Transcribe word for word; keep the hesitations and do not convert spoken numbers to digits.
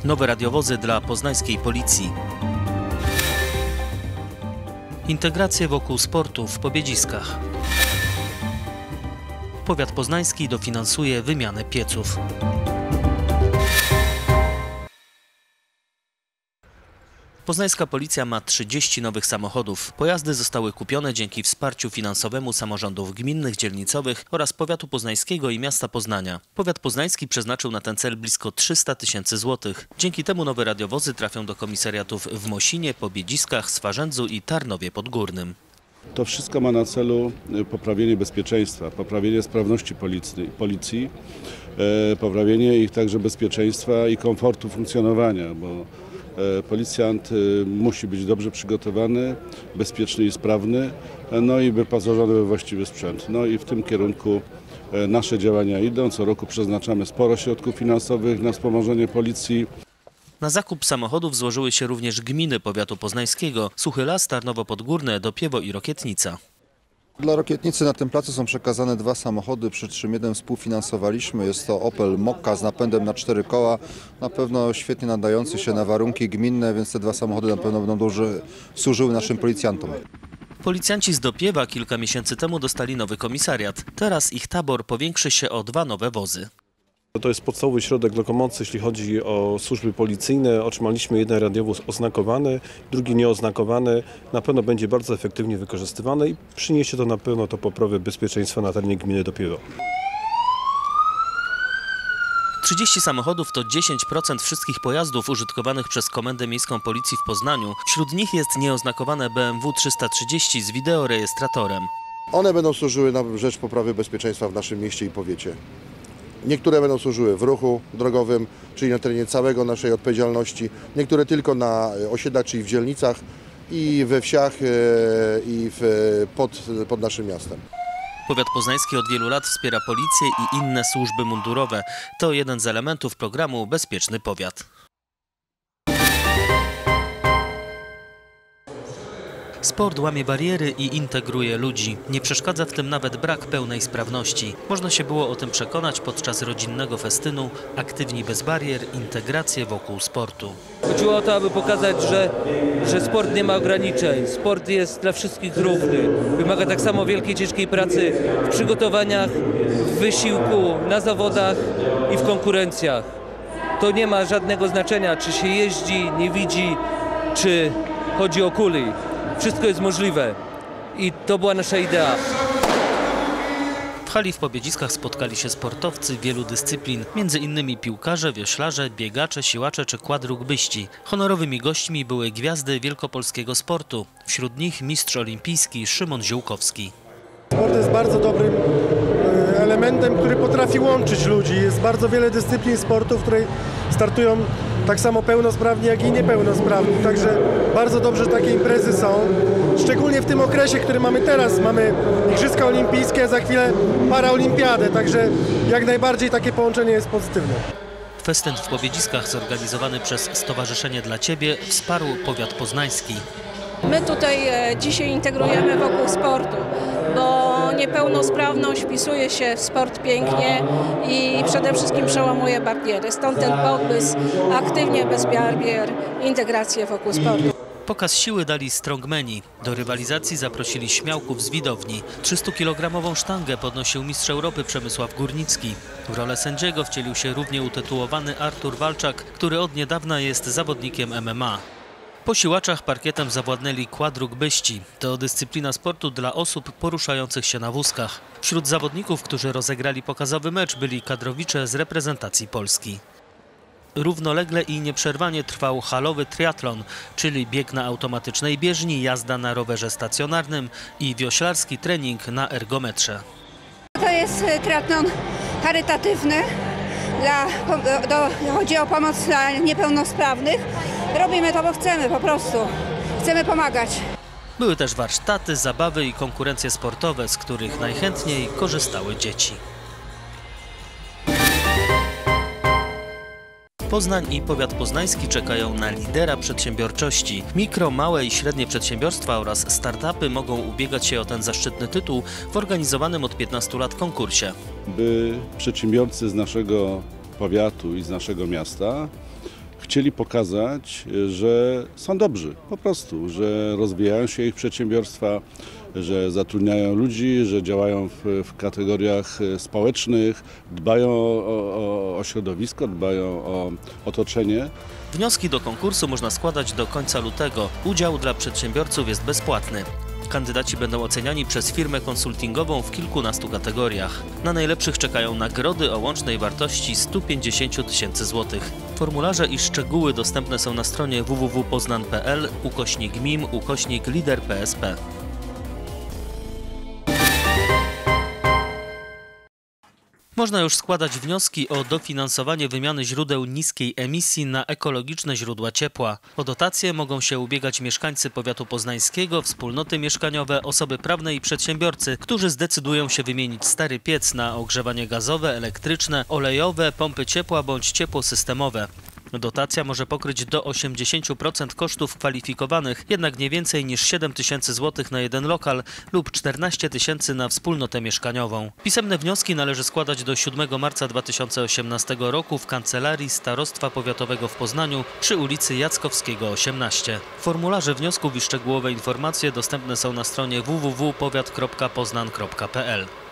Nowe radiowozy dla poznańskiej policji. Integrację wokół sportu w Pobiedziskach. Powiat poznański dofinansuje wymianę pieców. Poznańska policja ma trzydzieści nowych samochodów. Pojazdy zostały kupione dzięki wsparciu finansowemu samorządów gminnych, dzielnicowych oraz powiatu poznańskiego i miasta Poznania. Powiat poznański przeznaczył na ten cel blisko trzysta tysięcy złotych. Dzięki temu nowe radiowozy trafią do komisariatów w Mosinie, Pobiedziskach, Swarzędzu i Tarnowie Podgórnym. To wszystko ma na celu poprawienie bezpieczeństwa, poprawienie sprawności policji, policji poprawienie ich także bezpieczeństwa i komfortu funkcjonowania, bo policjant musi być dobrze przygotowany, bezpieczny i sprawny, no i wyposażony we właściwy sprzęt. No i w tym kierunku nasze działania idą. Co roku przeznaczamy sporo środków finansowych na wspomożenie policji. Na zakup samochodów złożyły się również gminy powiatu poznańskiego: Suchy Las, Tarnowo Podgórne, Dopiewo i Rokietnica. Dla Rokietnicy na tym placu są przekazane dwa samochody, przy czym jeden współfinansowaliśmy. Jest to Opel Mokka z napędem na cztery koła, na pewno świetnie nadający się na warunki gminne, więc te dwa samochody na pewno będą duży, służyły naszym policjantom. Policjanci z Dopiewa kilka miesięcy temu dostali nowy komisariat. Teraz ich tabor powiększy się o dwa nowe wozy. To jest podstawowy środek lokomocji, jeśli chodzi o służby policyjne. Otrzymaliśmy jeden radiowóz oznakowany, drugi nieoznakowany. Na pewno będzie bardzo efektywnie wykorzystywany i przyniesie to na pewno to poprawę bezpieczeństwa na terenie gminy Dopiewo. trzydzieści samochodów to dziesięć procent wszystkich pojazdów użytkowanych przez Komendę Miejską Policji w Poznaniu. Wśród nich jest nieoznakowane B M W trzysta trzydzieści z wideorejestratorem. One będą służyły na rzecz poprawy bezpieczeństwa w naszym mieście i powiecie. Niektóre będą służyły w ruchu drogowym, czyli na terenie całego naszej odpowiedzialności. Niektóre tylko na osiedlach, czyli w dzielnicach i we wsiach i w, pod, pod naszym miastem. Powiat poznański od wielu lat wspiera policję i inne służby mundurowe. To jeden z elementów programu Bezpieczny Powiat. Sport łamie bariery i integruje ludzi. Nie przeszkadza w tym nawet brak pełnej sprawności. Można się było o tym przekonać podczas rodzinnego festynu Aktywni bez barier, integrację wokół sportu. Chodziło o to, aby pokazać, że, że sport nie ma ograniczeń. Sport jest dla wszystkich równy. Wymaga tak samo wielkiej, ciężkiej pracy w przygotowaniach, w wysiłku, na zawodach i w konkurencjach. To nie ma żadnego znaczenia, czy się jeździ, nie widzi, czy chodzi o kuli. Wszystko jest możliwe i to była nasza idea. W hali w Pobiedziskach spotkali się sportowcy wielu dyscyplin, między innymi piłkarze, wioślarze, biegacze, siłacze czy quadrugbyści. Honorowymi gośćmi były gwiazdy wielkopolskiego sportu, wśród nich mistrz olimpijski Szymon Ziółkowski. Sport jest bardzo dobrym elementem, który potrafi łączyć ludzi. Jest bardzo wiele dyscyplin sportu, w której startują tak samo pełnosprawni, jak i niepełnosprawni. Także bardzo dobrze, że takie imprezy są. Szczególnie w tym okresie, który mamy teraz. Mamy Igrzyska Olimpijskie, a za chwilę Paraolimpiadę. Także jak najbardziej takie połączenie jest pozytywne. Festyn w Pobiedziskach zorganizowany przez Stowarzyszenie dla Ciebie wsparł powiat poznański. My tutaj dzisiaj integrujemy wokół sportu, bo niepełnosprawność wpisuje się w sport pięknie i przede wszystkim przełamuje bariery. Stąd ten pomysł Aktywnie bez barier, integrację wokół sportu. Pokaz siły dali strongmeni. Do rywalizacji zaprosili śmiałków z widowni. trzystukilogramową sztangę podnosił mistrz Europy Przemysław Górnicki. W rolę sędziego wcielił się równie utytułowany Artur Walczak, który od niedawna jest zawodnikiem M M A. Po siłaczach parkietem zawładnęli quadrugbyści. To dyscyplina sportu dla osób poruszających się na wózkach. Wśród zawodników, którzy rozegrali pokazowy mecz, byli kadrowicze z reprezentacji Polski. Równolegle i nieprzerwanie trwał halowy triatlon, czyli bieg na automatycznej bieżni, jazda na rowerze stacjonarnym i wioślarski trening na ergometrze. To jest triatlon charytatywny. Dla, do, chodzi o pomoc dla niepełnosprawnych. Robimy to, bo chcemy po prostu. Chcemy pomagać. Były też warsztaty, zabawy i konkurencje sportowe, z których najchętniej korzystały dzieci. Poznań i powiat poznański czekają na lidera przedsiębiorczości. Mikro, małe i średnie przedsiębiorstwa oraz startupy mogą ubiegać się o ten zaszczytny tytuł w organizowanym od piętnastu lat konkursie. By przedsiębiorcy z naszego powiatu i z naszego miasta chcieli pokazać, że są dobrzy, po prostu, że rozwijają się ich przedsiębiorstwa, że zatrudniają ludzi, że działają w, w kategoriach społecznych, dbają o, o, o środowisko, dbają o otoczenie. Wnioski do konkursu można składać do końca lutego. Udział dla przedsiębiorców jest bezpłatny. Kandydaci będą oceniani przez firmę konsultingową w kilkunastu kategoriach. Na najlepszych czekają nagrody o łącznej wartości stu pięćdziesięciu tysięcy złotych. Formularze i szczegóły dostępne są na stronie w w w kropka poznan kropka p l ukośnik mim ukośnik lider p s p. Można już składać wnioski o dofinansowanie wymiany źródeł niskiej emisji na ekologiczne źródła ciepła. O dotacje mogą się ubiegać mieszkańcy powiatu poznańskiego, wspólnoty mieszkaniowe, osoby prawne i przedsiębiorcy, którzy zdecydują się wymienić stary piec na ogrzewanie gazowe, elektryczne, olejowe, pompy ciepła bądź ciepło systemowe. Dotacja może pokryć do osiemdziesięciu procent kosztów kwalifikowanych, jednak nie więcej niż siedem tysięcy złotych na jeden lokal lub czternaście tysięcy na wspólnotę mieszkaniową. Pisemne wnioski należy składać do siódmego marca dwa tysiące osiemnastego roku w Kancelarii Starostwa Powiatowego w Poznaniu przy ulicy Jackowskiego osiemnaście. Formularze wniosków i szczegółowe informacje dostępne są na stronie w w w kropka powiat kropka poznan kropka p l.